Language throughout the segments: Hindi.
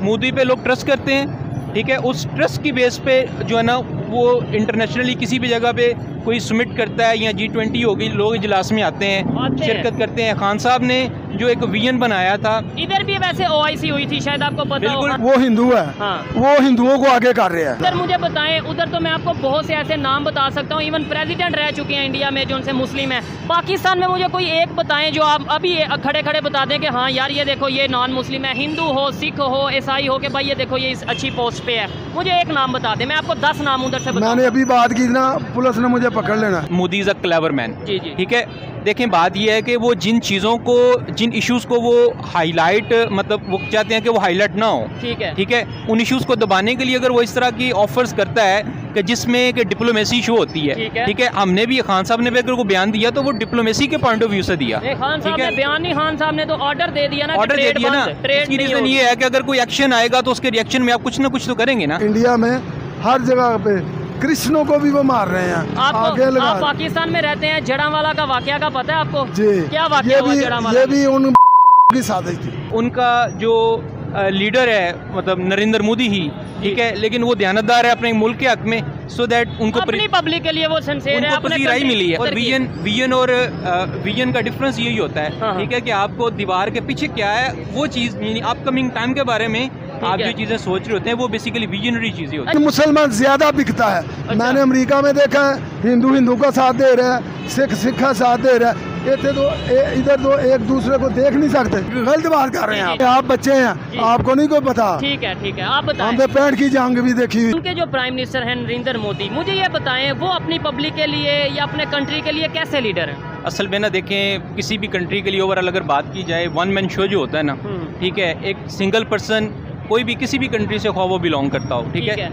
मोदी पे लोग ट्रस्ट करते हैं, ठीक है। उस ट्रस्ट की बेस पे जो है ना वो इंटरनेशनली किसी भी जगह पे कोई समिट करता है या G20 होगी, लोग इजलास में आते हैं, शिरकत करते हैं। खान साहब ने जो एक विजन बनाया था, इधर भी वैसे OIC हुई थी, शायद आपको पता होगा। वो हिंदू है, हाँ। वो हिंदुओं को आगे कर रहे हैं। सर मुझे बताएं, उधर तो मैं आपको बहुत से ऐसे नाम बता सकता हूँ, इवन प्रेसिडेंट रह चुके हैं इंडिया में जो उनसे मुस्लिम है। पाकिस्तान में मुझे कोई एक बताएं जो आप अभी खड़े खड़े बता दें कि हाँ यार ये देखो ये नॉन मुस्लिम है, हिंदू हो, सिख हो, ईसाई हो, कि भाई ये देखो ये इस अच्छी पोस्ट पे है। मुझे एक नाम बता दें, मैं आपको 10 नाम उधर से मैंने अभी बात की ना, पुलिस ने मुझे पकड़ लेना। Modi is a clever man, जी जी, ठीक है। देखें बात यह है कि वो जिन चीज़ों को, जिन इश्यूज़ को वो हाईलाइट, मतलब वो चाहते हैं कि वो हाईलाइट ना हो, ठीक है, ठीक है। उन इश्यूज़ को दबाने के लिए अगर वो इस तरह की ऑफर्स करता है कि जिसमें कि डिप्लोमेसी शो होती है, ठीक है। हमने भी, खान साहब ने भी अगर को बयान दिया तो वो डिप्लोमेसी के पॉइंट ऑफ व्यू से दिया। खान साहब ने बयान नहीं, खान साहब ने तो ऑर्डर दे दिया ना, ऑर्डर दे दिया ना। इसकी रीज़न ये है कि अगर कोई एक्शन आएगा तो उसके रिएक्शन में आप कुछ ना कुछ तो करेंगे ना। इंडिया में हर जगह पे कृष्णों को भी वो मार रहे हैं। आपको, आप पाकिस्तान में रहते हैं, जड़ावाला का वाकया का पता है आपको? जी, क्या वाकया हुआ जड़ावाला? ये भी उन की साजिश थी। उनका जो लीडर है मतलब नरेंद्र मोदी ही, ठीक है, लेकिन वो ध्यानदार है अपने मुल्क के हक में, सो दैट उनको अपनी पब्लिक के लिए वो सिंसियर है, अपने राय मिली है। और विजन का डिफरेंस यही होता है, ठीक है, कि आपको दीवार के पीछे क्या है वो चीज़, यानी अपकमिंग टाइम के बारे में आप जो चीज़ें सोच रहे होते हैं वो बेसिकली विजनरी चीज़ें होती हैं। मुसलमान ज्यादा बिकता है। अच्छा। मैंने अमेरिका में देखा है, हिंदू हिंदू का साथ दे रहा है, सिख सिख का साथ दे रहा है। इधर तो एक दूसरे को देख नहीं सकते, गलत बात कर रहे हैं आप बच्चे हैं, आपको नहीं कोई पता। ठीक है ठीक है, आप बताएं। हमने पैंट की जंग भी देखी हुई। उनके जो प्राइम मिनिस्टर हैं नरेंद्र मोदी, मुझे ये बताएं वो अपनी पब्लिक के लिए या अपने कंट्री के लिए कैसे लीडर हैं? असल में ना देखें, किसी भी कंट्री के लिए ओवरऑल अगर बात की जाए, वन मैन शो जो होता है ना, ठीक है, एक सिंगल पर्सन कोई भी किसी भी कंट्री से वो बिलोंग करता हो, ठीक है,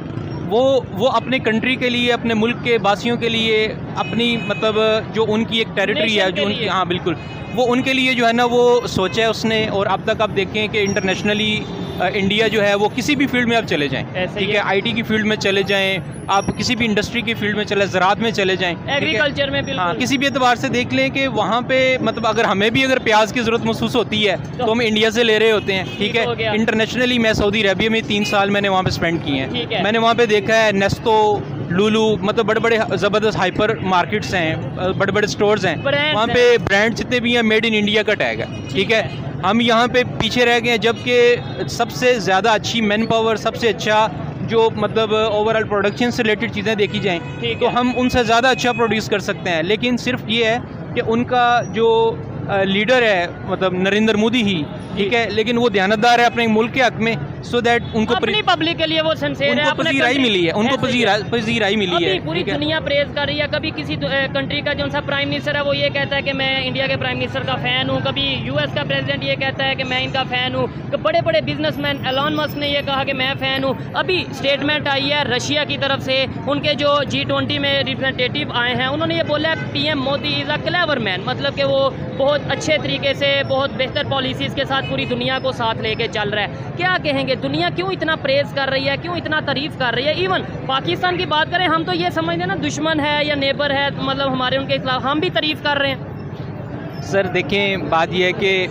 वो अपने कंट्री के लिए, अपने मुल्क के वासियों के लिए, अपनी मतलब जो उनकी एक टेरिटरी है जो उनकी, हाँ बिल्कुल, वो उनके लिए जो है ना वो सोचा है उसने। और अब तक आप देखें कि इंटरनेशनली इंडिया जो है वो किसी भी फील्ड में आप चले जाएं, ठीक है, IT की फील्ड में चले जाएं, आप किसी भी इंडस्ट्री की फील्ड में चले, ज़राअत में चले जाएं, एग्रीकल्चर में, हाँ, किसी भी एतबार से देख लें कि वहाँ पे मतलब अगर हमें भी अगर प्याज की ज़रूरत महसूस होती है तो हम इंडिया से ले रहे होते हैं, ठीक है। इंटरनेशनली मैं सऊदी अरबिया में 3 साल मैंने वहाँ पे स्पेंड किए हैं। मैंने वहाँ पे देखा है नेस्टो, लुलू, मतलब बड़े बड़े ज़बरदस्त हाइपर मार्केट्स हैं, बड़े बड़े स्टोर्स हैं, वहाँ पे ब्रांड जितने भी हैं मेड इन इंडिया का टैग है, ठीक है। हम यहाँ पे पीछे रह गए हैं, जबकि सबसे ज़्यादा अच्छी मैन पावर, सबसे अच्छा जो मतलब ओवरऑल प्रोडक्शन से रिलेटेड चीज़ें देखी जाएँ तो हम उनसे ज़्यादा अच्छा प्रोड्यूस कर सकते हैं। लेकिन सिर्फ ये है कि उनका जो लीडर है मतलब नरेंद्र मोदी ही, ठीक है, लेकिन वो ध्यानदार है अपने मुल्क के हक में, सो दैट उनको अपनी पब्लिक के लिए वो सिंसियर है, अपनी राय मिली है, उनको राय मिली है। पूरी दुनिया प्रेज कर रही है। कभी किसी कंट्री का जो सा प्राइम मिनिस्टर है वो ये कहता है कि मैं इंडिया के प्राइम मिनिस्टर का फ़ैन हूँ, कभी US का प्रेसिडेंट ये कहता है कि मैं इनका फ़ैन हूँ, बड़े बड़े बिजनेसमैन एलन मस्क ने ये कहा कि मैं फ़ैन हूँ। अभी स्टेटमेंट आई है रशिया की तरफ से, उनके जो G20 में रिप्रेजेंटेटिव आए हैं, उन्होंने ये बोला है PM Modi is a clever man, मतलब कि वो बहुत अच्छे तरीके से, बहुत बेहतर पॉलिसीज़ के साथ पूरी दुनिया को साथ लेके चल रहा है। क्या कहेंगे, दुनिया क्यों इतना प्रेज कर रही है, क्यों इतना तारीफ कर रही है? इवन पाकिस्तान की बात करें, हम तो ये समझते ना दुश्मन है या नेबर है, मतलब हमारे उनके खिलाफ, हम भी तारीफ कर रहे हैं। सर देखें, बात यह है कि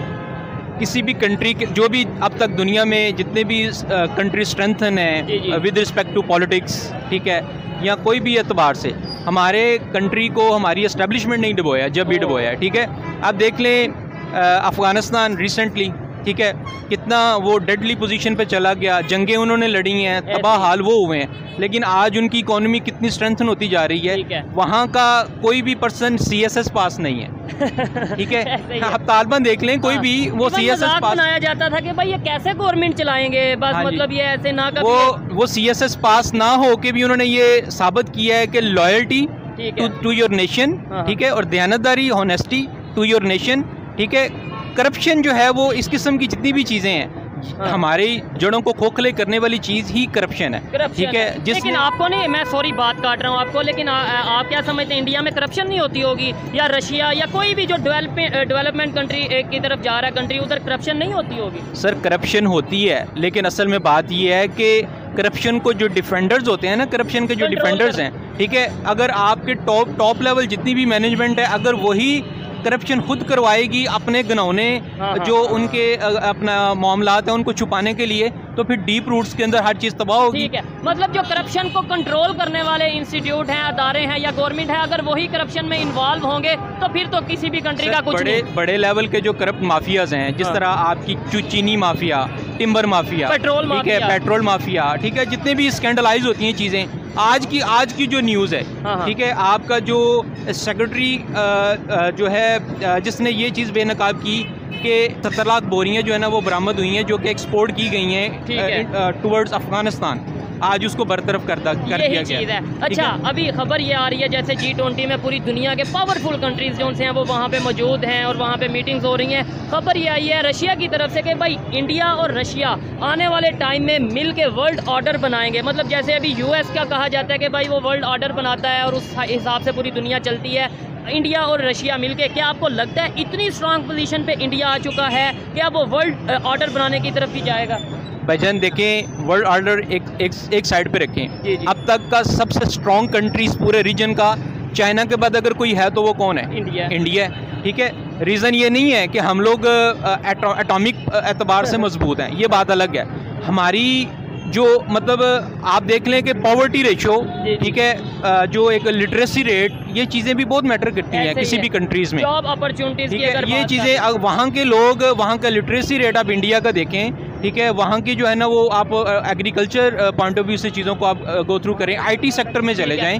किसी भी कंट्री के जो भी अब तक दुनिया में जितने भी कंट्री स्ट्रेंथन है विद रिस्पेक्ट टू पॉलिटिक्स, ठीक है, या कोई भी एतबार से, हमारे कंट्री को हमारी एस्टेब्लिशमेंट नहीं डुबोया, जब भी डुबोया, ठीक है। आप देख लें अफ़गानिस्तान रिसेंटली, ठीक है, कितना वो डेडली पोजीशन पे चला गया, जंगें उन्होंने लड़ी हैं, तबाह हाल वो हुए हैं, लेकिन आज उनकी इकोनॉमी कितनी स्ट्रेंथन होती जा रही है। वहाँ का कोई भी पर्सन CSS पास नहीं है, ठीक है। आप तालिबान देख लें, कोई भी वो CSS पास बनाया जाता था कि भाई ये कैसे गवर्नमेंट चलाएंगे, बस मतलब ये ऐसे ना कभी वो CSS पास ना हो के भी उन्होंने ये साबित किया है कि लॉयल्टी टू योर नेशन, ठीक है, और दयानतदारी, ऑनेस्टी टू योर नेशन, ठीक है। करप्शन जो है वो इस किस्म की जितनी भी चीज़ें हैं, हमारी जड़ों को खोखले करने वाली चीज़ ही करप्शन है, ठीक है। लेकिन आपको नहीं, मैं सॉरी बात काट रहा हूँ आपको, लेकिन आप क्या समझते हैं, इंडिया में करप्शन नहीं होती होगी, या रशिया या कोई भी जो डेवलपमेंट कंट्री की तरफ जा रहा है कंट्री, उधर करप्शन नहीं होती होगी? सर करप्शन होती है, लेकिन असल में बात यह है कि करप्शन को जो डिफेंडर्स होते हैं ना, करप्शन के जो डिफेंडर्स हैं, ठीक है, अगर आपके टॉप लेवल जितनी भी मैनेजमेंट है, अगर वही करप्शन खुद करवाएगी अपने घनौने जो उनके अपना मामलात हैं उनको छुपाने के लिए, तो फिर डीप रूट्स के अंदर हर चीज़ तबाह होगी। ठीक है, मतलब जो करप्शन को कंट्रोल करने वाले इंस्टीट्यूट हैं, अदारे हैं या गवर्नमेंट है, अगर वही करप्शन में इन्वॉल्व होंगे तो फिर तो किसी भी कंट्री का कुछ नहीं। बड़े लेवल के जो करप्ट माफियाज हैं, जिस तरह आपकी चीनी mafia, timber mafia, petrol mafia, petrol mafia, ठीक है, जितने भी स्कैंडलाइज होती हैं चीज़ें, आज की जो न्यूज़ है, ठीक है, आपका जो सेक्रेटरी जो है जिसने ये चीज़ बेनकाब की कि 70 लाख बोरियां जो है ना वो बरामद हुई हैं, जो कि एक्सपोर्ट की गई हैं टुवर्ड्स अफगानिस्तान, आज उसको बरतरफ कर दिया गया है। अच्छा, अभी खबर ये आ रही है जैसे G20 में पूरी दुनिया के पावरफुल कंट्रीज जो हैं वो वहाँ पे मौजूद हैं और वहाँ पे मीटिंग्स हो रही हैं। खबर ये आई है रशिया की तरफ से कि भाई इंडिया और रशिया आने वाले टाइम में मिल के वर्ल्ड ऑर्डर बनाएंगे। मतलब जैसे अभी US का कहा जाता है कि भाई वो वर्ल्ड ऑर्डर बनाता है और उस हिसाब से पूरी दुनिया चलती है, इंडिया और रशिया मिलके, क्या आपको लगता है इतनी स्ट्रांग पोजीशन पे इंडिया आ चुका है कि अब वो वर्ल्ड ऑर्डर बनाने की तरफ भी जाएगा? भाईजान देखें, वर्ल्ड ऑर्डर एक साइड पे रखें। अब तक का सबसे स्ट्रॉन्ग कंट्रीज पूरे रीजन का चाइना के बाद अगर कोई है तो वो कौन है? इंडिया। ठीक है, रीज़न ये नहीं है कि हम लोग एटॉमिक एतबार से मजबूत हैं, ये बात अलग है। हमारी जो मतलब आप देख लें कि पॉवर्टी रेशो, ठीक है, जो एक लिटरेसी रेट, ये चीज़ें भी बहुत मैटर करती हैं किसी भी कंट्रीज़ में, जॉब अपॉर्चुनिटीज़, ये चीज़ें। वहाँ के लोग, वहाँ का लिटरेसी रेट आप इंडिया का देखें, ठीक है, वहाँ की जो है ना वो आप एग्रीकल्चर पॉइंट ऑफ व्यू से चीज़ों को आप गो थ्रू करें, IT सेक्टर में चले जाएं।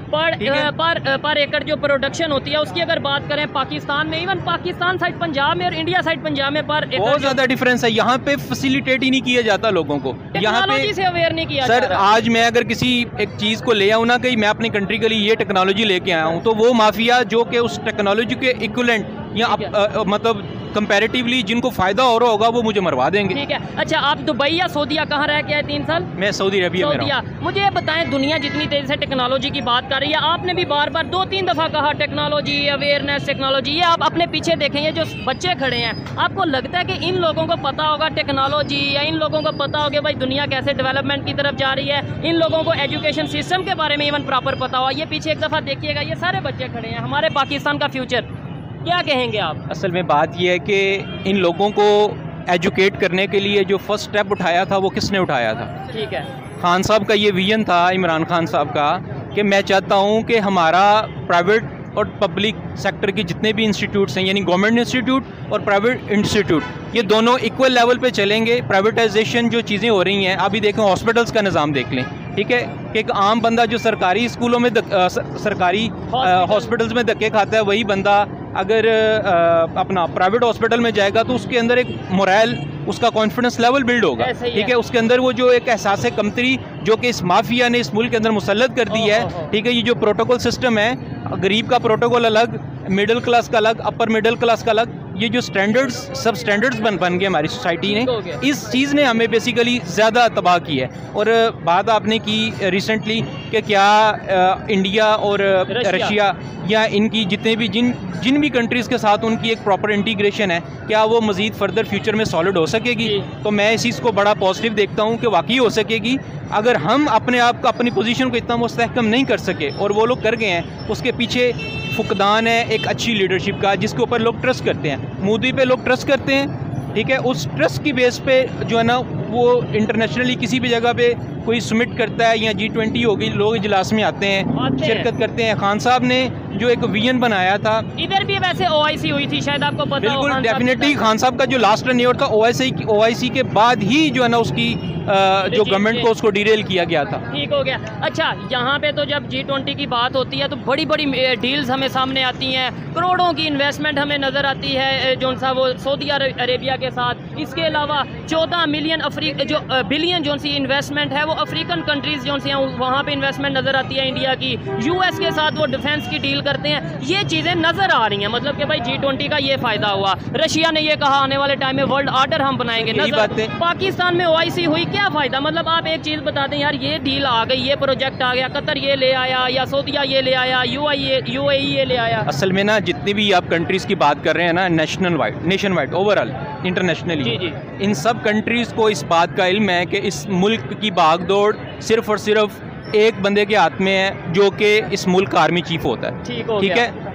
पर एकड़ जो प्रोडक्शन होती है उसकी अगर बात करें पाकिस्तान में, इवन पाकिस्तान साइड पंजाब में और इंडिया साइड पंजाब में पर बहुत ज़्यादा डिफरेंस है। यहाँ पे फैसिलिटेट ही नहीं किया जाता लोगों को, यहाँ पे से अवेयर नहीं किया सर। आज मैं अगर किसी एक चीज़ को ले आऊँ ना, कि मैं अपनी कंट्री के लिए ये टेक्नोलॉजी लेके आया हूँ, तो वो माफिया जो कि उस टेक्नोलॉजी के इक्विवेलेंट या मतलब कंपैरेटिवली जिनको फ़ायदा हो रहा होगा वो मुझे मरवा देंगे। ठीक है, अच्छा, आप दुबई या सऊदीया कहाँ रह के आए 3 साल? मैं सऊदी अरबिया में रहा हूं। मुझे ये बताएं, दुनिया जितनी तेज़ी से टेक्नोलॉजी की बात कर रही है, आपने भी बार बार 2-3 दफ़ा कहा टेक्नोलॉजी, अवेयरनेस, टेक्नोलॉजी, ये आप अपने पीछे देखें, ये जो बच्चे खड़े हैं, आपको लगता है कि इन लोगों को पता होगा टेक्नोलॉजी, या इन लोगों को पता होगा भाई दुनिया कैसे डेवलपमेंट की तरफ जा रही है, इन लोगों को एजुकेशन सिस्टम के बारे में इवन प्रॉपर पता हुआ? ये पीछे एक दफ़ा देखिएगा, ये सारे बच्चे खड़े हैं, हमारे पाकिस्तान का फ्यूचर, क्या कहेंगे आप? असल में बात यह है कि इन लोगों को एजुकेट करने के लिए जो फर्स्ट स्टेप उठाया था वो किसने उठाया था? ठीक है, खान साहब का ये विजन था, इमरान खान साहब का, कि मैं चाहता हूँ कि हमारा प्राइवेट और पब्लिक सेक्टर के जितने भी इंस्टीट्यूट्स हैं, यानी गवर्नमेंट इंस्टीट्यूट और प्राइवेट इंस्टीट्यूट, ये दोनों इक्वल लेवल पे चलेंगे। प्राइवेटाइजेशन जो चीज़ें हो रही हैं, अभी देखें हॉस्पिटल्स का निज़ाम देख लें, ठीक है, कि एक आम बंदा जो सरकारी स्कूलों में सरकारी हॉस्पिटल्स में धक्के खाता है, वही बंदा अगर अपना प्राइवेट हॉस्पिटल में जाएगा तो उसके अंदर एक मोरल, उसका कॉन्फिडेंस लेवल बिल्ड होगा, ठीक है, उसके अंदर वो जो एक एहसास कमतरी जो कि इस माफिया ने इस मुल्क के अंदर मुसल्लत कर दी है, ठीक है, ये जो प्रोटोकॉल सिस्टम है, गरीब का प्रोटोकॉल अलग, मिडिल क्लास का अलग, अपर मिडिल क्लास का अलग, ये जो स्टैंडर्ड्स, सब स्टैंडर्ड्स बन गए हमारी सोसाइटी ने, इस चीज़ ने हमें बेसिकली ज़्यादा तबाह की है। और बात आपने की रिसेंटली कि क्या इंडिया और रशिया या इनकी जितने भी जिन भी कंट्रीज़ के साथ उनकी एक प्रॉपर इंटीग्रेशन है, क्या वो मज़ीद फर्दर फ्यूचर में सॉलिड हो सकेगी? तो मैं इस चीज़ को बड़ा पॉजिटिव देखता हूँ कि वाकई हो सकेगी। अगर हम अपने आप को, अपनी पोजीशन को इतना मुस्तहकम नहीं कर सके और वो लोग कर गए हैं, उसके पीछे फुकदान है एक अच्छी लीडरशिप का, जिसके ऊपर लोग ट्रस्ट करते हैं। मोदी पे लोग ट्रस्ट करते हैं, ठीक है, उस ट्रस्ट की बेस पे जो है ना वो इंटरनेशनली किसी भी जगह पे कोई सबमिट करता है, या G20 होगी, लोग इजलास में आते हैं, शिरकत करते हैं। खान साहब ने जो एक विजन बनाया था, इधर भी वैसे OIC हुई थी, शायद आपको पता हो। बिल्कुल, डेफिनेटली खान साहब का जो लास्ट टेन्योर था OIC के बाद ही जो है ना उसकी जो गवर्नमेंट को उसको डिरेल किया गया था। ठीक हो गया। अच्छा, यहाँ पे तो जब G20 की बात होती है तो बड़ी बड़ी डील्स हमें सामने आती हैं, करोड़ों की इन्वेस्टमेंट हमें नज़र आती है जो सा वो सऊदी अरेबिया के साथ। इसके अलावा 14 मिलियन बिलियन जो सी इन्वेस्टमेंट है वो अफ्रीकन कंट्रीज़ जो सी हैं वहाँ पे इन्वेस्टमेंट नज़र आती है इंडिया की। US के साथ वो डिफेंस की डील करते हैं, ये चीज़ें नज़र आ रही हैं। मतलब कि भाई G20 का ये फ़ायदा हुआ, रशिया ने ये कहा आने वाले टाइम में वर्ल्ड ऑर्डर हम बनाएंगे, पाकिस्तान में OIC हुई, क्या फ़ायदा? मतलब आप एक चीज़ बता दें यार, ये डील आ गई, ये प्रोजेक्ट आ गया, कतर ये ले आया, या सऊदीया ये ले आया, UAE ये ले आया। असल में ना जितनी भी आप कंट्रीज़ की बात कर रहे हैं ना, नेशन वाइड ओवरऑल इंटरनेशनली, इन सब कंट्रीज़ को इस बात का इल्म है कि इस मुल्क की भागदौड़ सिर्फ और सिर्फ एक बंदे के हाथ में है, जो कि इस मुल्क का आर्मी चीफ होता है। ठीक है,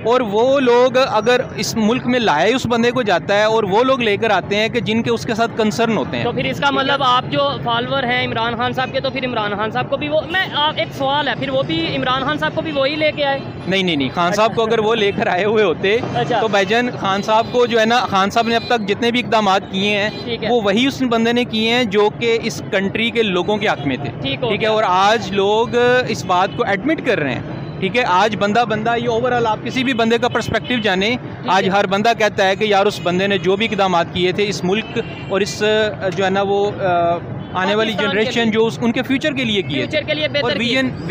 और वो लोग अगर इस मुल्क में लाए उस बंदे को जाता है और वो लोग लेकर आते हैं कि जिनके उसके साथ कंसर्न होते हैं। तो फिर इसका मतलब आप जो फॉलोअर हैं इमरान खान साहब के, तो फिर इमरान खान साहब को भी वो एक सवाल है, फिर वो भी इमरान खान साहब को भी वही लेके आए? नहीं, खान साहब को अगर वो लेकर आए हुए होते तो भाईजान खान साहब को जो है ना, खान साहब ने अब तक जितने भी इकदाम किए हैं वो वही उस बंदे ने किए हैं जो कि इस कंट्री के लोगों के हक में थे। ठीक है, और आज लोग इस बात को एडमिट कर रहे हैं। ठीक है, आज बंदा ये ओवरऑल आप किसी भी बंदे का पर्सपेक्टिव जाने, आज हर बंदा कहता है कि यार उस बंदे ने जो भी इकदाम किए थे इस मुल्क और इस जो है ना वो आने वाली जनरेशन जो उनके फ्यूचर के लिए किए थे। और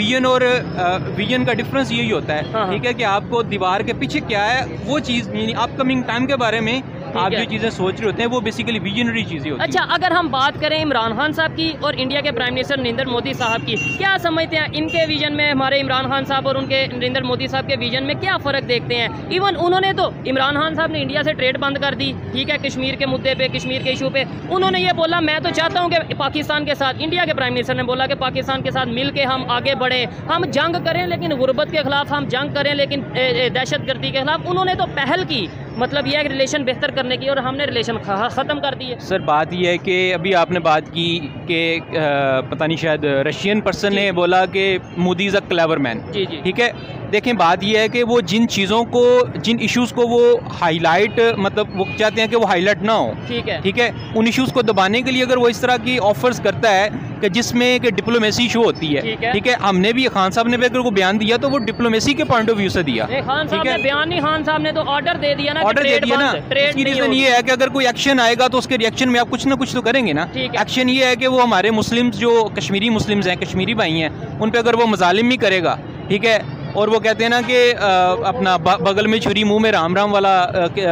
विजन का डिफरेंस यही होता है। ठीक है, कि आपको दीवार के पीछे क्या है वो चीज़, अपकमिंग टाइम के बारे में आप जो चीज़ें सोच रहे होते हैं वो बेसिकली विजनरी चीज़ें होती हैं। अच्छा, अगर हम बात करें इमरान खान साहब की और इंडिया के प्राइम मिनिस्टर नरेंद्र मोदी साहब की, क्या समझते हैं इनके विजन में, हमारे इमरान खान साहब और उनके नरेंद्र मोदी साहब के विजन में क्या फ़र्क देखते हैं? इवन उन्होंने तो, इमरान खान साहब ने इंडिया से ट्रेड बंद कर दी, ठीक है, कश्मीर के मुद्दे पे, कश्मीर के इशू पे उन्होंने ये बोला मैं तो चाहता हूँ कि पाकिस्तान के साथ, इंडिया के प्राइम मिनिस्टर ने बोला कि पाकिस्तान के साथ मिल के हम आगे बढ़े, हम जंग करें लेकिन गुर्बत के खिलाफ हम जंग करें, लेकिन दहशतगर्दी के खिलाफ उन्होंने तो पहल की, मतलब यह रिलेशन बेहतर करने की, और हमने रिलेशन ख़त्म कर दी है। सर बात यह है कि अभी आपने बात की कि पता नहीं शायद रशियन पर्सन ने बोला कि Modi is a clever man. जी। ठीक है, देखें बात यह है कि वो जिन चीज़ों को, जिन इश्यूज़ को वो हाईलाइट, मतलब वो चाहते हैं कि वो हाईलाइट ना हो, ठीक है, उन इश्यूज़ को दबाने के लिए अगर वो इस तरह की ऑफर्स करता है कि जिसमें कि डिप्लोमेसी शो होती है, ठीक है, हमने भी, खान साहब ने भी अगर को बयान दिया तो वो डिप्लोमेसी के पॉइंट ऑफ व्यू से दिया। खान साहब ने बयान नहीं, खान साहब ने तो ऑर्डर दे दिया ना। इसकी रीज़न ये है कि अगर कोई एक्शन आएगा तो उसके रिएक्शन में आप कुछ ना कुछ तो करेंगे ना। एक्शन ये है कि वो हमारे मुस्लिम्स, जो कश्मीरी मुस्लिम्स हैं, कश्मीरी भाई हैं, उन पर अगर वो मजालिम ही करेगा, ठीक है, और वो कहते हैं ना कि अपना बगल में छुरी मुंह में राम राम वाला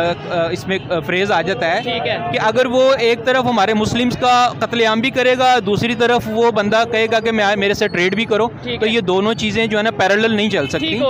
इसमें फ्रेज आ जाता है कि अगर वो एक तरफ हमारे मुस्लिम्स का कत्लेआम भी करेगा, दूसरी तरफ वो बंदा कहेगा कि मेरे से ट्रेड भी करो, तो ये दोनों चीज़ें जो है ना पैरेलल नहीं चल सकती।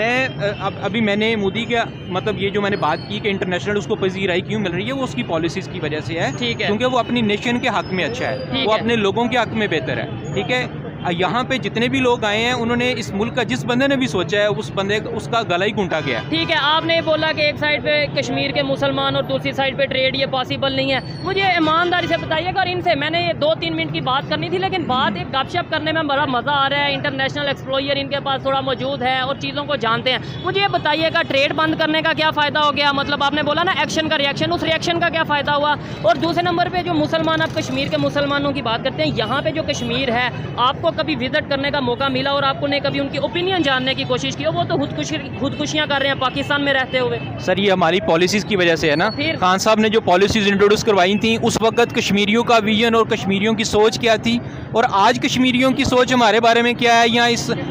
मैं अभी मैंने मोदी का, मतलब ये जो मैंने बात की कि इंटरनेशनल उसको पजीराई क्यों मिल रही है, वो उसकी पॉलिसीज़ की वजह से है, क्योंकि वो अपनी नेशन के हक में अच्छा है, वो अपने लोगों के हक में बेहतर है। ठीक है, यहाँ पे जितने भी लोग आए हैं उन्होंने इस मुल्क का, जिस बंदे ने भी सोचा है उस बंदे उसका गला ही घूंटा गया। ठीक है, आपने बोला कि एक साइड पे कश्मीर के मुसलमान और दूसरी साइड पे ट्रेड, ये पॉसिबल नहीं है। मुझे ईमानदारी से बताइएगा, और इनसे मैंने ये 2-3 मिनट की बात करनी थी, लेकिन बात एक गपशप करने में बड़ा मज़ा आ रहा है। इंटरनेशनल एक्सप्लोयर इनके पास थोड़ा मौजूद है और चीज़ों को जानते हैं। मुझे ये बताइएगा, ट्रेड बंद करने का क्या फ़ायदा हो गया? मतलब आपने बोला ना एक्शन का रिएक्शन, उस रिएक्शन का क्या फ़ायदा हुआ? और दूसरे नंबर पर जो मुसलमान, आप कश्मीर के मुसलमानों की बात करते हैं, यहाँ पर जो कश्मीर है, आपको कभी विजिट करने का मौका मिला और आपने कभी उनकी ओपिनियन जानने की कोशिश की? वो तो खुदकुशियां कर रहे हैं पाकिस्तान में रहते हुए। सर ये हमारी पॉलिसीज़ की वजह से है ना। खान साहब ने जो पॉलिसीज़ इंट्रोड्यूस करवाई थी, उस वक्त कश्मीरियों का विजन और कश्मीरियों की सोच क्या थी, और आज कश्मीरियों की सोच हमारे बारे में क्या है, या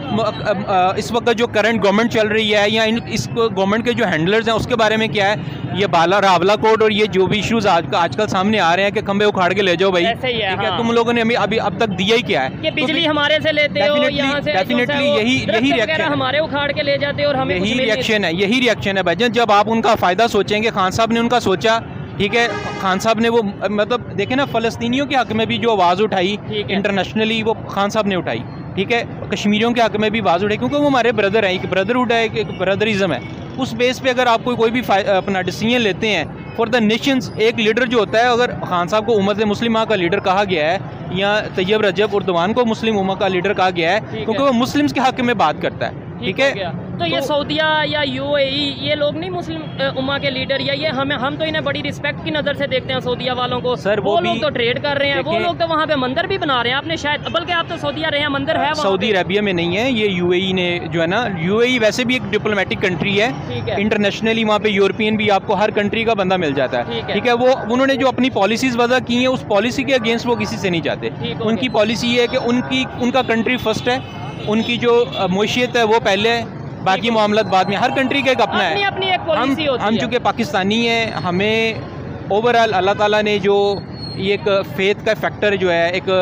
इस वक्त जो करंट गवर्नमेंट चल रही है, या इस गवर्नमेंट के जो हैंडलर्स हैं उसके बारे में क्या है। ये रावला कोड और ये जो भी इश्यूज आजकल सामने आ रहे हैं कि खंबे उखाड़ के ले जाओ भाई, ठीक है, तुम लोगों ने अभी अब तक दिया ही क्या है? बिजली हमारे से लेते हो, डेफिनेटली यही रिएक्शन हमारे उखाड़ के ले जाते और हमें यही रिएक्शन है भाईजान। जब आप उनका फ़ायदा सोचेंगे, खान साहब ने उनका सोचा, ठीक है, खान साहब ने वो, मतलब देखे ना, फ़लस्तीनियों के हक में भी जो आवाज़ उठाई इंटरनेशनली, वो खान साहब ने उठाई। ठीक है, कश्मीरियों के हक में भी आवाज़ उठाई, क्योंकि वो हमारे ब्रदर हैं, एक ब्रदरहुड है, एक ब्रदरिज्म है। उस बेस पे अगर आप कोई भी अपना डिसीजन लेते हैं फॉर द नेशंस, एक लीडर जो होता है, अगर खान साहब को उम्मत मुस्लिमा का लीडर कहा गया है, या तैयब रजब उर्दवान को मुस्लिम उम्मा का लीडर कहा गया है, क्योंकि वो मुस्लिम्स के हक में बात करता है। ठीक है, तो ये सऊदिया या यूएई, ये लोग नहीं मुस्लिम उम्मा के लीडर, या ये हम तो इन्हें बड़ी रिस्पेक्ट की नज़र से देखते हैं सऊदिया वालों को। सर वो लोग तो ट्रेड कर रहे हैं, वो लोग तो वहाँ पे मंदिर भी बना रहे हैं। आपने शायद, बल्कि आप तो सऊदिया रहे हैं, मंदिर है सऊदी अरबिया में नहीं है, ये यूएई ने जो है ना, यूएई वैसे भी एक डिप्लोमेटिक कंट्री है, इंटरनेशनली वहाँ पे यूरोपियन भी आपको हर कंट्री का बंदा मिल जाता है। ठीक है, वो उन्होंने जो अपनी पॉलिसीज वजह की हैं, उस पॉलिसी के अगेंस्ट वो किसी से नहीं जाते। उनकी पॉलिसी ये है कि उनका कंट्री फर्स्ट है, उनकी जो मैशियत है वो पहले है, बाकी मामला बाद में। हर कंट्री का एक अपना है, अपनी एक पॉलिसी होती है। हम चूँकि पाकिस्तानी हैं, हमें ओवरऑल अल्लाह ताला ने जो एक फेथ का फैक्टर जो है, एक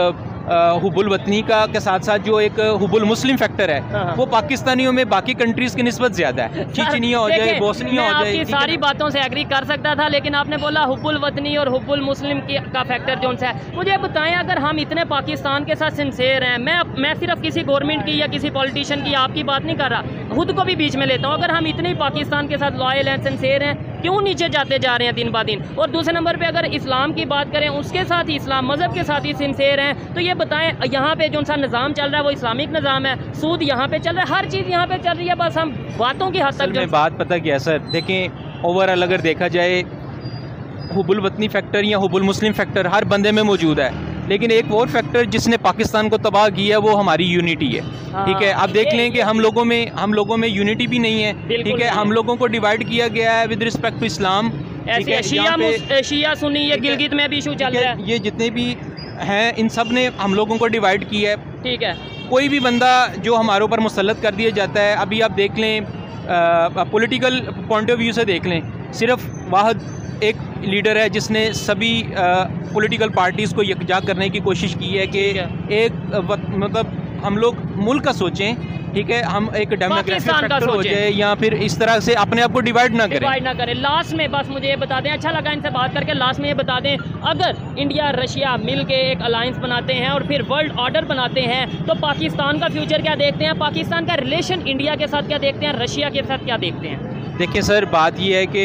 हुबुल वतनी का के साथ साथ जो एक हुबुल मुस्लिम फैक्टर है हाँ। वो पाकिस्तानियों में बाकी कंट्रीज़ की निस्बत ज़्यादा है। चीचनिया हो जाए, बोस्निया हो जाए, आपकी सारी बातों से एग्री कर सकता था, लेकिन आपने बोला हुबुल वतनी और हुबुल मुस्लिम का फैक्टर जो है। मुझे बताएं, अगर हम इतने पाकिस्तान के साथ सिंसेयर हैं, मैं सिर्फ किसी गवर्नमेंट की या किसी पॉलिटिशियन की आपकी बात नहीं कर रहा, खुद को भी बीच में लेता हूँ, अगर हम इतने ही पाकिस्तान के साथ लॉयल हैं, सिंसेयर हैं, क्यों नीचे जाते जा रहे हैं दिन ब दिन? और दूसरे नंबर पे अगर इस्लाम की बात करें, उसके साथ ही इस्लाम मज़हब के साथ ही सिंसेयर हैं, तो ये बताएं यहाँ पे जो सा निज़ाम चल रहा है वो इस्लामिक निज़ाम है, सूद यहाँ पे चल रहा है, हर चीज़ यहाँ पे चल रही है, बस हम बातों की हद तक जो बात पता क्या है सर, देखें ओवरऑल अगर देखा जाए हुबुल वतनी फैक्टर या हुबुल मुस्लिम फैक्टर हर बंदे में मौजूद है, लेकिन एक और फैक्टर जिसने पाकिस्तान को तबाह किया है वो हमारी यूनिटी है। ठीक है, आप देख लें कि हम लोगों में यूनिटी भी नहीं है। ठीक है, हम लोगों को डिवाइड किया गया है विद रिस्पेक्ट टू इस्लाम। शिया सुन्नी, ये गिलगित में भी इशू चल रहा है, ये जितने भी हैं इन सब ने हम लोगों को डिवाइड किया है। ठीक है, कोई भी बंदा जो हमारे ऊपर मुसल्लत कर दिया जाता है, अभी आप देख लें पॉलिटिकल पॉइंट ऑफ व्यू से देख लें, सिर्फ वाहिद एक लीडर है जिसने सभी पॉलिटिकल पार्टीज़ को यकजा करने की कोशिश की है कि एक मतलब हम लोग मुल्क का सोचें। ठीक है, हम एक डेमोक्रेटिक फैक्टर हो जाए या फिर इस तरह से अपने आप को डिवाइड ना करें। लास्ट में बस मुझे ये बता दें, अच्छा लगा इनसे बात करके, लास्ट में ये बता दें, अगर इंडिया रशिया मिल के एक अलायंस बनाते हैं और फिर वर्ल्ड ऑर्डर बनाते हैं, तो पाकिस्तान का फ्यूचर क्या देखते हैं? पाकिस्तान का रिलेशन इंडिया के साथ क्या देखते हैं? रशिया के साथ क्या देखते हैं? देखिए सर, बात ये है कि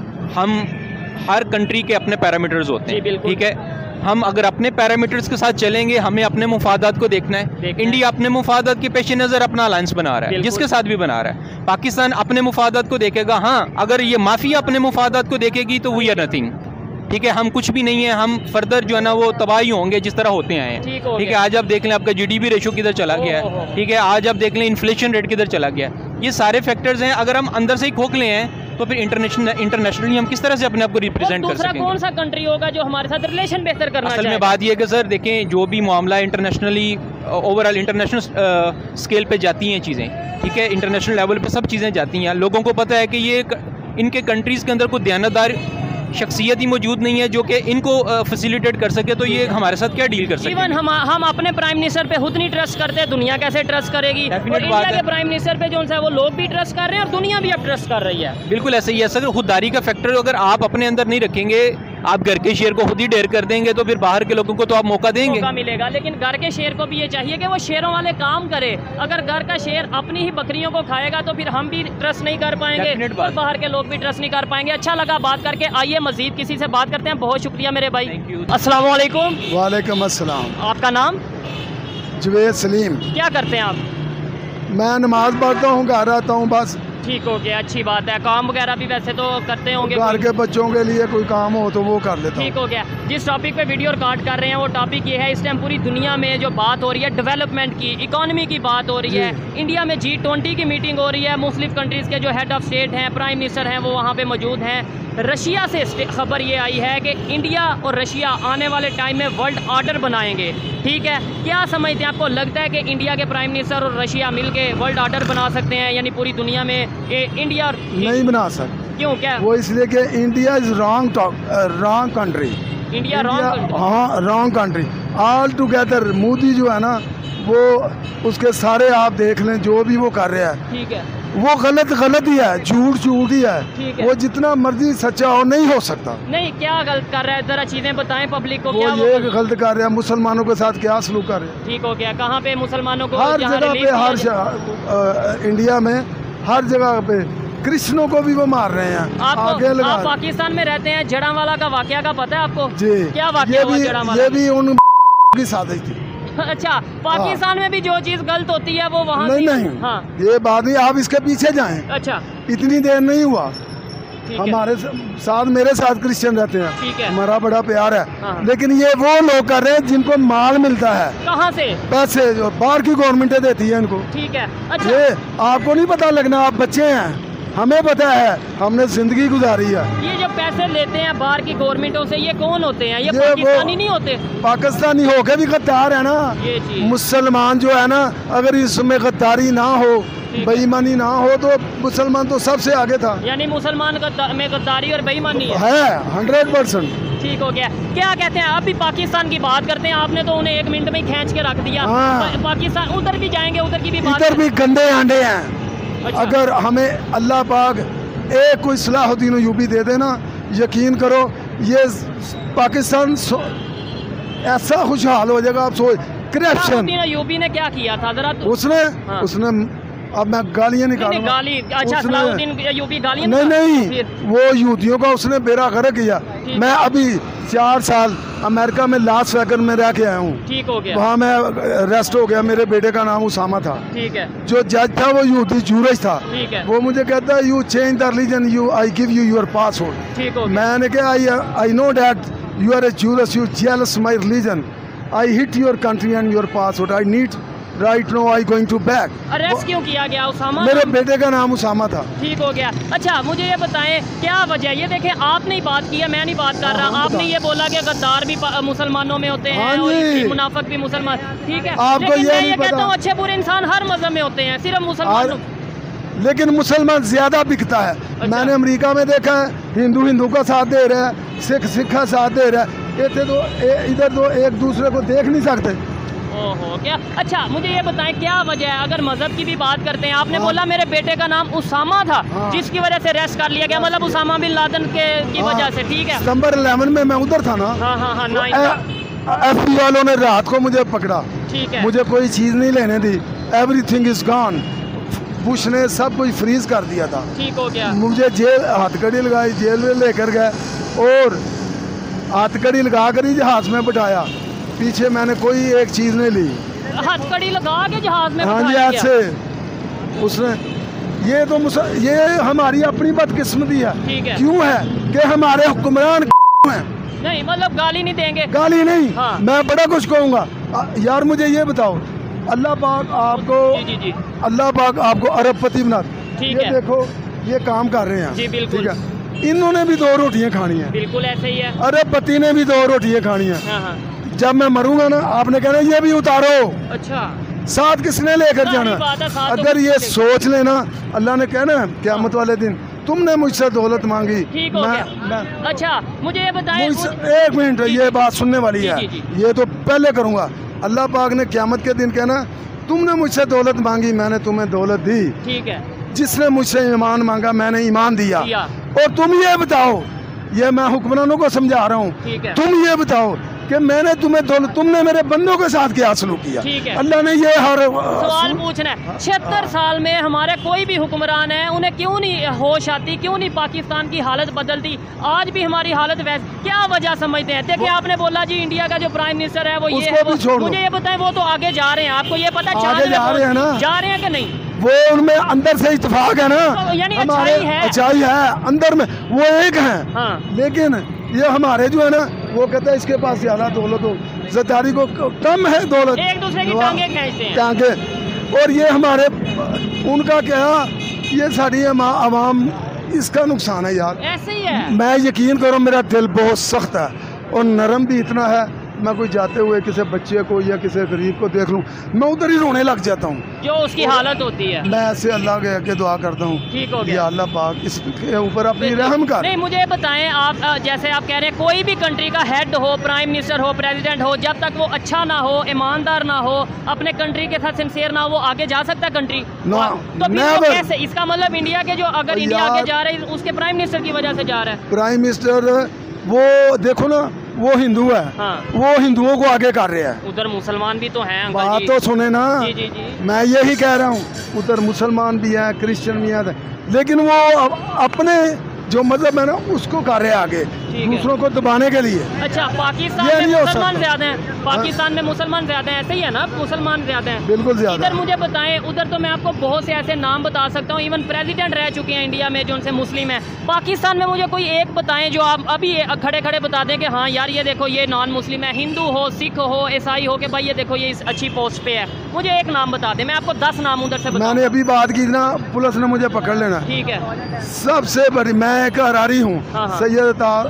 हम हर कंट्री के अपने पैरामीटर्स होते हैं। ठीक है, हम अगर अपने पैरामीटर्स के साथ चलेंगे, हमें अपने मुफादात को देखना है। इंडिया अपने मुफादात के पेश नज़र अपना अलायंस बना रहा है, जिसके साथ भी बना रहा है। पाकिस्तान अपने मुफादात को देखेगा। हाँ, अगर ये माफिया अपने मुफादात को देखेगी तो वी आर नथिंग। ठीक है, हम कुछ भी नहीं है, हम फर्दर जो है ना वो तबाही होंगे जिस तरह होते आए हैं। ठीक है, आज आप देख लें आपका GDP रेशो किधर चला गया है। ठीक है, आज आप देख लें इन्फ्लेशन रेट किधर चला गया है। ये सारे फैक्टर्स हैं, अगर हम अंदर से ही खोखले हैं तो फिर इंटरनेशनली हम किस तरह से अपने आप को रिप्रेजेंट कर सकेंगे? कौन सा कंट्री होगा जो हमारे साथ रिलेशन बेहतर करना असल में बात यह है कि सर देखें, जो भी मामला इंटरनेशनली ओवरऑल इंटरनेशनल स्केल पे जाती हैं चीज़ें, ठीक है, इंटरनेशनल लेवल पे सब चीज़ें जाती हैं। लोगों को पता है कि ये इनके कंट्रीज़ के अंदर कोई दयानतदार शख्सियत ही मौजूद नहीं है जो कि इनको फैसिलिटेट कर सके, तो ये हमारे साथ क्या डील कर सकते हैं? इवन हम अपने प्राइम मिनिस्टर पे खुद नहीं ट्रस्ट करते, दुनिया कैसे ट्रस्ट करेगी? और इंडिया के प्राइम मिनिस्टर पे जो है वो लोग भी ट्रस्ट कर रहे हैं और दुनिया भी अब ट्रस्ट कर रही है। बिल्कुल ऐसे ही है सर, खुददारी का फैक्टर अगर आप अपने अंदर नहीं रखेंगे, आप घर के शेर को खुद ही ढेर कर देंगे, तो फिर बाहर के लोगों को तो आप मौका देंगे, मौका मिलेगा। लेकिन घर के शेर को भी ये चाहिए कि वो शेरों वाले काम करे। अगर घर का शेर अपनी ही बकरियों को खाएगा तो फिर हम भी ट्रस्ट नहीं कर पाएंगे और बाहर के लोग भी ट्रस्ट नहीं कर पाएंगे। अच्छा लगा बात करके, आइए मजीद किसी से बात करते हैं। बहुत शुक्रिया मेरे भाई। अस्सलाम वालेकुम। वालेकुम अस्सलाम। आपका नाम? जुवेद सलीम। क्या करते हैं आप? मैं नमाज पढ़ता हूँ, घर आता हूँ बस। ठीक हो गया, अच्छी बात है। काम वगैरह भी वैसे तो करते होंगे, घर के बच्चों के लिए कोई काम हो तो वो कर लेता हूँ। ठीक हो गया। जिस टॉपिक पे वीडियो रिकॉर्ड कर रहे हैं वो टॉपिक ये है, इस टाइम पूरी दुनिया में जो बात हो रही है डेवलपमेंट की, इकोनॉमी की बात हो रही है। इंडिया में G20 की मीटिंग हो रही है, मुख्तलिफ कंट्रीज़ के जो हेड ऑफ स्टेट हैं, प्राइम मिनिस्टर हैं, वो वहाँ पे मौजूद हैं। रशिया से खबर ये आई है कि इंडिया और रशिया आने वाले टाइम में वर्ल्ड ऑर्डर बनाएंगे। ठीक है, क्या समझते हैं? आपको लगता है कि इंडिया के प्राइम मिनिस्टर और रशिया मिलके वर्ल्ड ऑर्डर बना सकते हैं, यानी पूरी दुनिया में इंडिया और नहीं बना सकते? क्यों, क्या? वो इसलिए कि India is wrong country. India wrong? हाँ, wrong country all together. Modi जो है ना, वो उसके सारे आप देख लें जो भी वो कर रहा है, ठीक है, वो गलत ही है, झूठ ही है। वो जितना मर्जी सच्चा हो नहीं हो सकता। नहीं, क्या गलत कर रहा है? जरा चीजें बताएं पब्लिक को। वो ये गलत कर रहा है, मुसलमानों के साथ क्या सलूक कर रहे हैं। ठीक हो गया। कहाँ पे मुसलमानों को? हर जगह पे, हर इंडिया में हर जगह पे कृष्णों को भी वो मार रहे हैं। आप पाकिस्तान में रहते हैं, जड़ावाला का वाकया का पता है आपको? जी। क्या वाकया हुआ जड़ावाला? ये भी उन की साजिश थी। अच्छा, पाकिस्तान में भी जो चीज गलत होती है वो वहाँ नहीं। हाँ, ये बात नहीं, आप इसके पीछे जाएं। अच्छा, इतनी देर नहीं हुआ, हमारे साथ, मेरे साथ क्रिश्चियन रहते हैं, हमारा बड़ा प्यार है। हाँ। लेकिन ये वो लोग कर रहे हैं जिनको माल मिलता है। कहाँ से? पैसे जो बाहर की गवर्नमेंट देती है इनको। ठीक है। अच्छा, ये आपको नहीं पता लगना, आप बच्चे हैं, हमें पता है, हमने जिंदगी गुजारी है। ये जो पैसे लेते हैं बाहर की गवर्नमेंटों से, ये कौन होते हैं? ये पाकिस्तानी नहीं होते? पाकिस्तानी होके भी गद्दार है ना। ये चीज मुसलमान जो है ना, अगर इसमें गद्दारी ना हो, बेईमानी ना हो, तो मुसलमान तो सबसे आगे था। यानी मुसलमान में गद्दारी और बेईमानी है 100%। ठीक हो गया। क्या कहते हैं, अभी पाकिस्तान की बात करते हैं, आपने तो उन्हें 1 मिनट में ही खींच के रख दिया। पाकिस्तान उधर भी जाएंगे, उधर की भी बात, इधर भी गंदे अंडे हैं। अच्छा। अगर हमें अल्लाह पाक एक कोई सलाहुद्दीन यूबी दे देना, यकीन करो ये पाकिस्तान ऐसा खुशहाल हो जाएगा। आप सोच, करप्शन यूबी ने क्या किया था जरा उसने अब मैं गालियाँ निकालूंगा। गाली, अच्छा सलाहुद्दीन यूबी गालियाँ नहीं, वो यहूदियों का उसने बेड़ा गर्क किया। मैं अभी 4 साल अमेरिका में लास वेगस में रह के आया हूँ। ठीक हो गया। वहाँ मैं अरेस्ट हो गया। मेरे बेटे का नाम उसामा था। ठीक है। जो जज था वो यहूदी जूरज था। ठीक है। वो मुझे कहता है you change the religion, you I give you your passport. ठीक हो गया। मैंने कहा I know that you are a jealous, you jealous my religion, I hit your country and your passport, I need right no I going to back. Arrest क्यों किया गया उसामा? मेरे बेटे का नाम उसामा था। ठीक हो गया। अच्छा मुझे ये बताएं क्या वजह, ये देखें आपने ही बात की है, मैं नहीं बात कर रहा। आपने ये बोला कि गद्दार भी मुसलमानों में होते हैं और मुनाफिक भी मुसलमान, ठीक है, लेकिन मैं ये कहता हूँ अच्छे बुरे इंसान हर मजहब में होते हैं, सिर्फ मुसलमान। लेकिन मुसलमान ज्यादा बिकता है। अच्छा। मैंने अमेरिका में देखा है, हिंदू का साथ दे रहा है, सिख का साथ दे रहा है, इधर तो एक दूसरे को देख नहीं सकते। ओहो क्या। अच्छा मुझे ये बताएं क्या वजह है, अगर मजहब की भी बात करते हैं, आपने बोला मेरे बेटे का नाम उसामा था, जिसकी वजह से अरेस्ट कर लिया गया, मतलब उसामा बिन लादेन की वजह से, ठीक है। सितंबर 11 में मैं उधर था ना। FBI वालों ने रात को मुझे पकड़ा। ठीक है। मुझे कोई चीज नहीं लेने दी, एवरीथिंग इज गॉन। बुश ने सब कुछ फ्रीज कर दिया था। ठीक हो गया। मुझे जेल हथकड़ी लगाई, जेल में लेकर गए और हथकड़ी लगा कर ही जहाज में बिठाया। पीछे मैंने कोई एक चीज नहीं ली। हथकड़ी लगा के जहाज में? हाँ जी, ऐसे उसने। ये तो ये हमारी अपनी बदकिस्मती है। ठीक है। क्यों है कि हमारे हुक्मरान हैं। नहीं मतलब गाली नहीं देंगे? गाली नहीं। हाँ। मैं बड़ा कुछ कहूँगा यार। मुझे ये बताओ, अल्लाह पाक आपको अल्लाह पाक आपको अरबपति बना। ठीक है। देखो ये काम कर रहे हैं। जी बिल्कुल। ठीक है। इन्होंने भी 2 रोटियां खानी है। बिल्कुल ऐसे ही है। अरबपति ने भी 2 रोटियां खानी है। जब मैं मरूंगा ना, आपने कहना ये भी उतारो। अच्छा। साथ किसने लेकर जाना? अगर ये सोच लेना, अल्लाह ने कहना क़यामत वाले दिन तुमने मुझसे दौलत मांगी। ठीक हो गया। अच्छा मुझे ये बताएं, 1 मिनट, ये बात सुनने वाली है। ये तो पहले करूंगा। अल्लाह पाक ने क़यामत के दिन कहना तुमने मुझसे दौलत मांगी, मैंने तुम्हें दौलत दी। ठीक है। जिसने मुझसे ईमान मांगा, मैंने ईमान दिया। और तुम ये बताओ, ये मैं हुक्मरानों को समझा रहा हूँ, तुम ये बताओ कि मैंने तुम्हें तुमने मेरे बंदों के साथ क्या सलूक किया? अल्लाह ने ये हर सवाल पूछना है। 76 साल में हमारे कोई भी हुक्मरान है, उन्हें क्यों नहीं होश आती, क्यों नहीं पाकिस्तान की हालत बदलती? आज भी हमारी हालत वैसे, क्या वजह समझते हैं? देखिए आपने बोला जी इंडिया का जो प्राइम मिनिस्टर है वो ये है, मुझे ये बताएं वो तो आगे जा रहे हैं, आपको ये पता जा रहे हैं कि नहीं? वो उनमें अंदर से इत्तेफाक है ना, यानी अच्छाई है अंदर में, वो एक है। लेकिन ये हमारे जो है ना, वो कहते हैं इसके पास ज्यादा दौलत हो, ज़रदारी को कम है दौलत, एक दूसरे की टांगे खींचते हैं। टांगे। और ये हमारे उनका क्या, ये सारी आवाम, इसका नुकसान है यार। ऐसे ही है। मैं यकीन करो, मेरा दिल बहुत सख्त है और नरम भी इतना है, मैं कोई जाते हुए किसी बच्चे को या किसी गरीब को देख लूं, मैं उधर ही रोने लग जाता हूं, जो उसकी हालत होती है। मैं ऐसे अल्लाह के दुआ करता हूं, ठीक हो गया, अल्लाह पाक इसके ऊपर अपनी रहम कर। नहीं मुझे बताएं आप, जैसे आप कह रहे हैं कोई भी कंट्री का हेड हो, प्राइम मिनिस्टर हो, प्रेसिडेंट हो, जब तक वो अच्छा ना हो, ईमानदार ना हो, अपने कंट्री के साथ सिंसियर ना हो, वो आगे जा सकता है कंट्री? तो कैसे? इसका मतलब इंडिया के जो, अगर इंडिया आगे जा रहा है उसके प्राइम मिनिस्टर की वजह से जा रहा है। प्राइम मिनिस्टर वो देखो ना, वो हिंदू है। हाँ। वो हिंदुओं को आगे कर रहे हैं। उधर मुसलमान भी तो हैं। बात तो सुने ना। जी। मैं यही कह रहा हूँ, उधर मुसलमान भी है, क्रिश्चियन भी है, लेकिन वो अपने जो मतलब है ना उसको कर रहे हैं आगे, दूसरों को दबाने के लिए। अच्छा पाकिस्तान में मुसलमान ज्यादा हैं, पाकिस्तान में मुसलमान ज्यादा हैं, ऐसे ही है ना? मुसलमान ज्यादा हैं, बिल्कुल ज्यादा। इधर मुझे बताएं, उधर तो मैं आपको बहुत से ऐसे नाम बता सकता हूँ, इवन प्रेसिडेंट रह चुके हैं इंडिया में जो उनसे मुस्लिम है। पाकिस्तान में मुझे कोई एक बताएं जो आप अभी खड़े खड़े बता दें कि हाँ यार ये देखो ये नॉन मुस्लिम है, हिंदू हो, सिख हो, ईसाई हो, कि भाई ये देखो ये इस अच्छी पोस्ट पे है। मुझे एक नाम बता दें, मैं आपको 10 नाम उधर से बता। मैंने अभी बात की ना, पुलिस ने मुझे पकड़ लेना। ठीक है। सबसे बड़ी, मैं एक हरारी हूँ, सैयद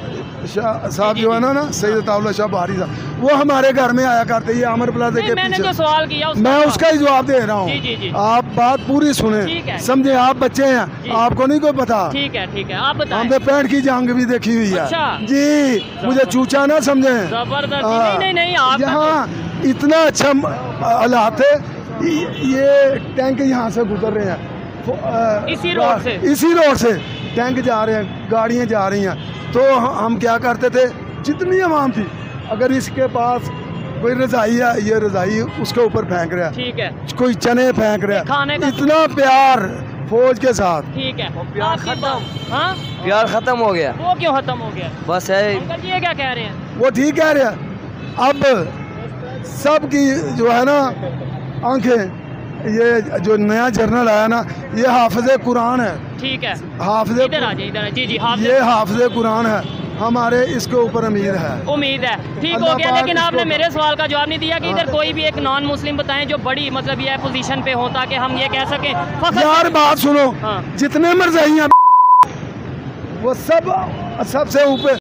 साहब जो है ना सैयद अताउल्लाह शाह बुखारी साहब, वो हमारे घर में आया करते, ये अमर प्लाजा के मैंने पीछे। जो सवाल किया मैं उसका ही जवाब दे रहा हूँ, आप बात पूरी सुने, समझे, आप बच्चे हैं, आपको नहीं कोई पता। ठीक है आप बताएं। हमने पैंट की जंग भी देखी हुई है। अच्छा। जी, मुझे चूचा ना समझे। जबरदस्त। नहीं आप यहाँ इतना अच्छा हालात है, ये टैंक यहाँ से गुजर रहे हैं, इसी रोड से टैंक जा रहे हैं, गाड़ियाँ जा रही हैं। तो हम क्या करते थे, जितनी आवाम थी, अगर इसके पास कोई रजाई है, ये रजाई उसके ऊपर फेंक रहा है, ठीक है, कोई चने फेंक रहा है, इतना प्यार फौज के साथ। ठीक है, प्यार खत्म। हाँ, प्यार खत्म हो गया। वो क्यों खत्म हो गया? बस है। अंकल ये क्या कह रहे हैं? वो ठीक कह रहे हैं। अब सबकी जो है ना आंखें, ये जो नया जर्नल आया ना, ये हाफिज़े कुरान है। ठीक है, हाफिज़े, इधर आ जाइए, जी ये हाफिज़े कुरान है, हमारे इसके ऊपर उम्मीद है। ठीक हो गया। लेकिन आपने मेरे सवाल का जवाब नहीं दिया कि इधर कोई भी एक नॉन मुस्लिम बताएं जो बड़ी मतलब ये पोजीशन पे हो, ताकि हम ये कह सकें। यार बात सुनो, हाँ। जितने मरज़ाइयाँ वो सब सबसे ऊपर